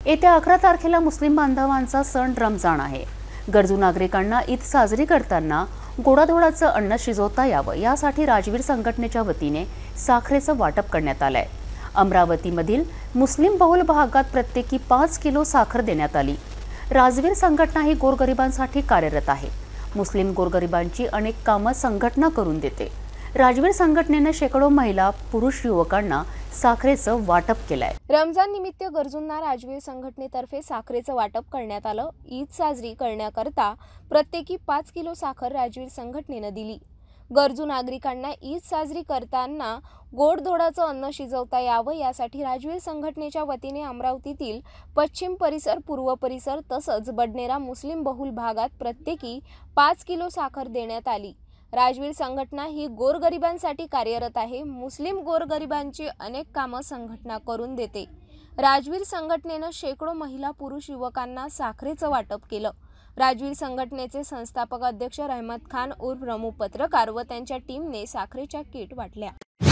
येत्या 11 तारखेला मुस्लिम बांधवांचा सण रमजान आहे। गरजू नागरिकांना ईद साजरी करताना गोडाधोडाचं अन्न शिजवता यावं यासाठी राजवीर संघटनेच्या वतीने साखरेचं वाटप करण्यात आलंय। अमरावतीमधील मुस्लिम बहुल भागात प्रत्येकी 5 किलो साखर देण्यात आली। राजवीर संघटना ही गोरगरिबांसाठी कार्यरत आहे। मुस्लिम गोरगरिबांची अनेक कामं संघटना करून देते। राजवीर संघटनेने शेकडो महिला पुरुष युवकांना साखरेचं वाटप केलंय। रमजान निमित्त गरजूंना राजवीर संघटनेतर्फे साखरेचं वाटप करण्यात आलं। ईद साजरी करण्याकरता प्रत्येकी 5 किलो साखर राजवीर संघटनेने दिली। गरजू नागरिकांना ईद साजरी करताना गोडधोडाचं अन्न शिजवता यावं यासाठी राजवीर संघटनेच्या वतीने अमरावतीतील पश्चिम परिसर, पूर्व परिसर तसंच बडनेरा मुस्लिम बहुल भागात प्रत्येकी 5 किलो साखर देण्यात आली। राजवीर संघटना ही गोरगरिबांसाठी कार्यरत आहे। मुस्लिम गोरगरिबांची अनेक कामं संघटना करून देते। राजवीर संघटनेनं शेकडो महिला पुरुष युवकांना साखरेचं वाटप केलं। राजवीर संघटनेचे संस्थापक अध्यक्ष रहमत खान उर्फ रमू पत्रकार व त्यांच्या टीमने साखरेच्या किट वाटल्या।